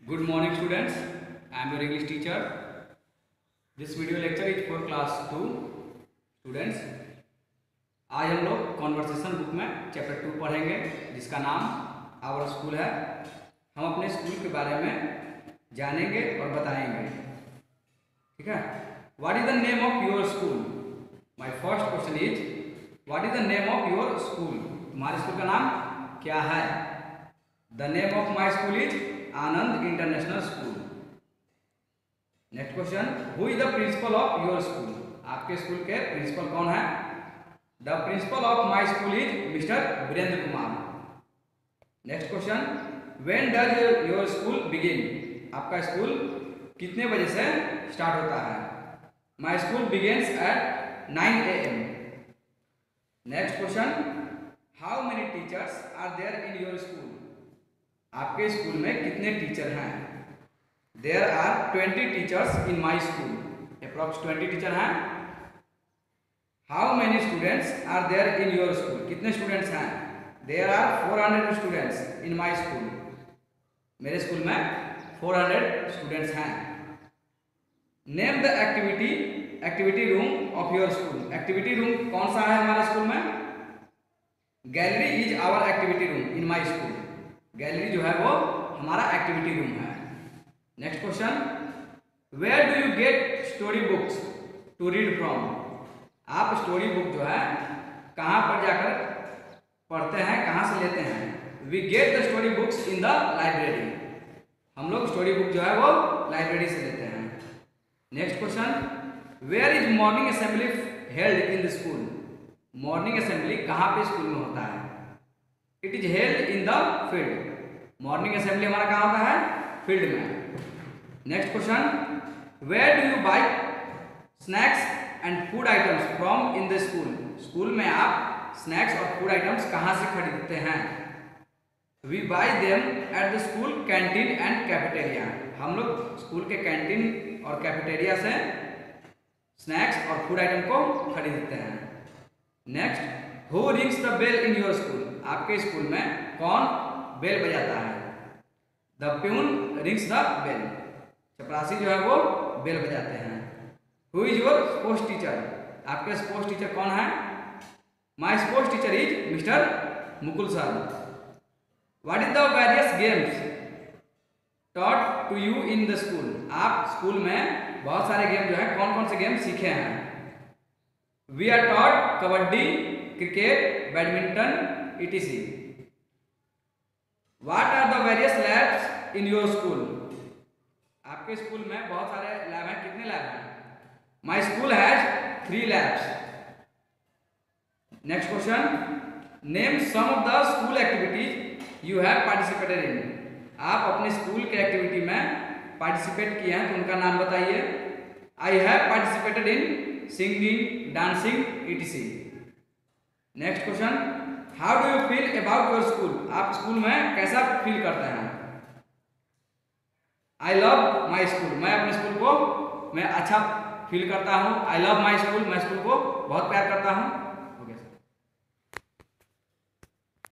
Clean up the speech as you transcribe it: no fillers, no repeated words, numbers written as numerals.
Good morning students, I am your English teacher. This video lecture is for class 2 students. आज हम लोग conversation book में chapter 2 पढ़ेंगे जिसका नाम आवर स्कूल है। हम अपने स्कूल के बारे में जानेंगे और बताएंगे, ठीक है। What is the name of your school? My first question is what is the name of your school? तुम्हारे स्कूल का नाम क्या है? The name of my school is Anand international school. Next question, who is the principal of your school? आपके school के principal कौन है? The principal of my school is mister Virendra Kumar. Next question, when does your school begin? आपका school कितने बजे से start होता है? My school begins at 9 AM। Next question, how many teachers are there in your school? आपके school में कितने teacher हैं? There are 20 teachers in my school. Approx 20 teacher हैं। How many students are there in your school? कितने students हैं? There are 400 students in my school. मेरे school में 400 students हैं। Name the activity room of your school. Activity room कौन सा है हमारे स्कूल में? Gallery is our activity room in my school. Gallery जो है वो हमारा एक्टिविटी रूम है। Next question, where do you get story books to read from? आप स्टोरी बुक जो है कहाँ पर जाकर पढ़ते हैं, कहाँ से लेते हैं? We get the story books in the library. हम लोग स्टोरी बुक जो है वो लाइब्रेरी से लेते हैं। Next question, where is morning assembly held in the school? Morning assembly कहाँ पे स्कूल में होता है? It is held in the field. Morning assembly हमारा कहाँ होता है? फील्ड में। Next question, where do you buy snacks and food items from in the school? School में आप स्नैक्स और फूड आइटम्स कहाँ से खरीदते हैं? We buy them at the school canteen and cafeteria. हम लोग स्कूल के कैंटीन और कैफेटेरिया से स्नैक्स और फूड आइटम को खरीदते हैं। Next, who rings the bell in your school? आपके स्कूल में कौन बेल बजाता है? The peon rings the bell. चपरासी जो है वो बेल बजाते हैं। Who is your sports teacher? आपके स्पोर्ट्स टीचर कौन है? My sports teacher is mister Mukul sir. What is the various games taught to you in the school? आप स्कूल में बहुत सारे गेम जो है कौन कौन से गेम सीखे हैं? We are taught kabaddi, cricket, badminton etc. What are the various labs in your school? आपके स्कूल में बहुत सारे लैब हैं। कितने लैब हैं? My school has 3 labs. Next question, name some of the school activities you have participated in. आप अपने school के एक्टिविटी में पार्टिसिपेट किए हैं तो उनका नाम बताइए। I have participated in singing, dancing etc. Next question, how do you feel about your school? आप स्कूल में कैसा फील करते हैं? I love my school. मैं अपने स्कूल को मैं अच्छा फील करता हूँ। I love my school. मैं स्कूल को बहुत प्यार करता हूँ।